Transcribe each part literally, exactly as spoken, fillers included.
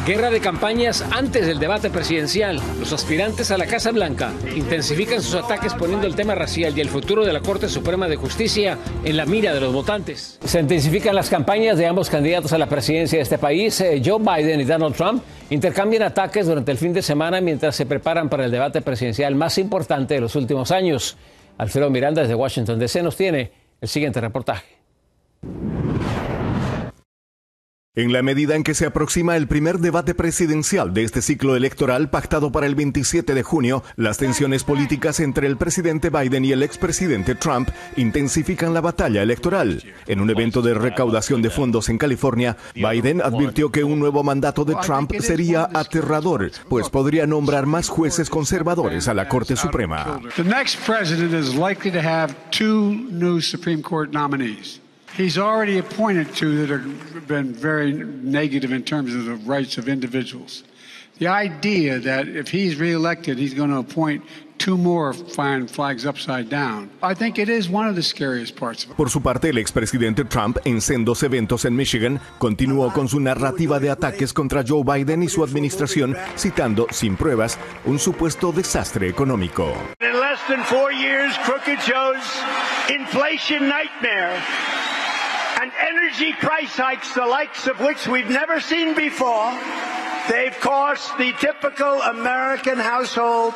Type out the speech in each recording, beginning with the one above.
Guerra de campañas antes del debate presidencial. Los aspirantes a la Casa Blanca intensifican sus ataques poniendo el tema racial y el futuro de la Corte Suprema de Justicia en la mira de los votantes. Se intensifican las campañas de ambos candidatos a la presidencia de este país. Joe Biden y Donald Trump intercambian ataques durante el fin de semana mientras se preparan para el debate presidencial más importante de los últimos años. Alfredo Miranda desde Washington D C nos tiene el siguiente reportaje. En la medida en que se aproxima el primer debate presidencial de este ciclo electoral pactado para el veintisiete de junio, las tensiones políticas entre el presidente Biden y el expresidente Trump intensifican la batalla electoral. En un evento de recaudación de fondos en California, Biden advirtió que un nuevo mandato de Trump sería aterrador, pues podría nombrar más jueces conservadores a la Corte Suprema. The next president is likely to have two new Supreme Court nominees. He's already appointed two that have been very negative in terms of the rights of individuals. The idea that if he's reelected, he's going to appoint two more flying flags upside down. I think it is one of the scariest parts of it. Por su parte, el expresidente Trump, en sendos eventos en Michigan, continuó con su narrativa de ataques contra Joe Biden y su administración, citando, sin pruebas, un supuesto desastre económico. In less than four years, Crooked Joe's inflation nightmare and energy price hikes, the likes of which we've never seen before, they've cost the typical American household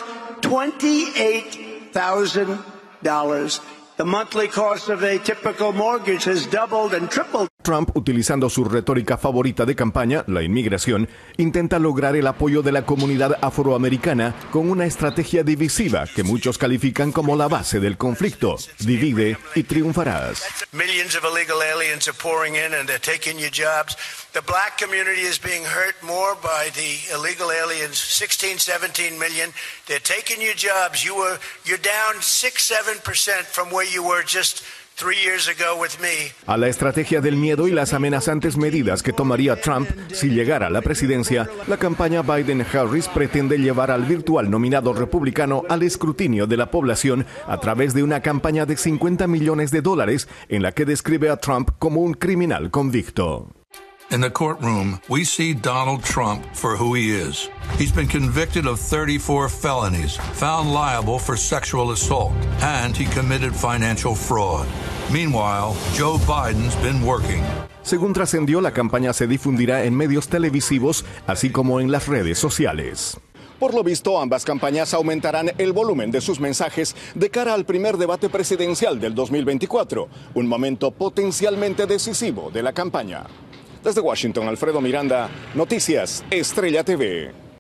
twenty-eight thousand dollars. The monthly cost of a typical mortgage has doubled and tripled. Trump, utilizando su retórica favorita de campaña, la inmigración, intenta lograr el apoyo de la comunidad afroamericana con una estrategia divisiva que muchos califican como la base del conflicto. Divide y triunfarás. Millions of illegal aliens are pouring in and they're taking your jobs. The black community is being hurt more by the illegal aliens, sixteen, seventeen million. They're taking your jobs. You were, you're down six, seven percent from where you were just three years ago with me. A la estrategia del miedo y las amenazantes medidas que tomaría Trump si llegara a la presidencia, la campaña Biden-Harris pretende llevar al virtual nominado republicano al escrutinio de la población a través de una campaña de cincuenta millones de dólares en la que describe a Trump como un criminal convicto. In the courtroom, we see Donald Trump for who he is. He's been convicted of thirty-four felonies, found liable for sexual assault, and he committed financial fraud. Meanwhile, Joe Biden's been working. Según trascendió, la campaña se difundirá en medios televisivos, así como en las redes sociales. Por lo visto, ambas campañas aumentarán el volumen de sus mensajes de cara al primer debate presidencial del dos mil veinticuatro, un momento potencialmente decisivo de la campaña. Desde Washington, Alfredo Miranda, Noticias Estrella T V.